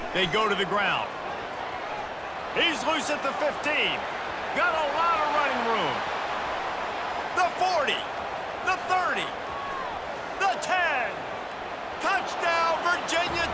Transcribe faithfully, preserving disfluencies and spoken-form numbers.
They go to the ground. He's loose at the fifteen. Got a lot of running room. The forty. The thirty. The ten. Touchdown, Virginia